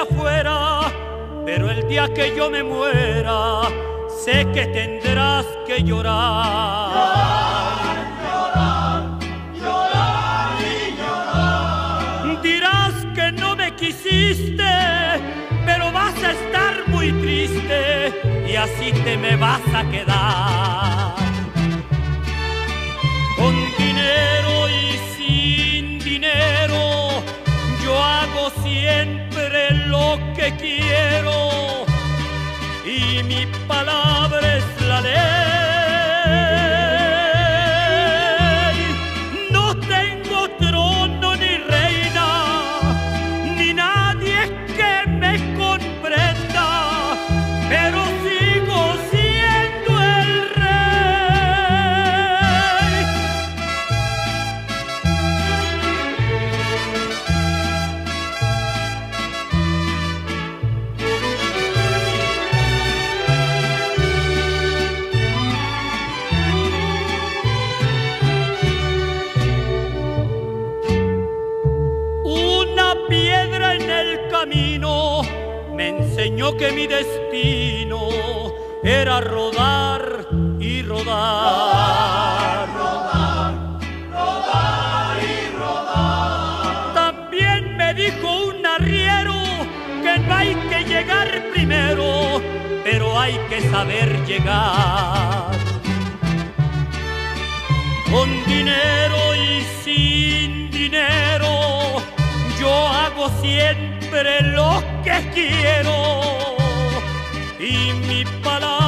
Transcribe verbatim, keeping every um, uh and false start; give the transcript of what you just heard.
afuera, pero el día que yo me muera, sé que tendrás que llorar. Llorar, llorar, llorar y llorar. Dirás que no me quisiste, pero vas a estar muy triste y así te me vas a quedar. Con dinero y sin dinero, yo hago siempre lo que quiero y mi palabra es la ley. No tengo trono ni reina, ni nadie que me comprenda, pero sigo siendo el rey. Piedra en el camino me enseñó que mi destino era rodar y rodar. Rodar, rodar y rodar. También me dijo un arriero que no hay que llegar primero, pero hay que saber llegar. Con dinero y sin dinero, yo hago siempre lo que quiero y mi palabra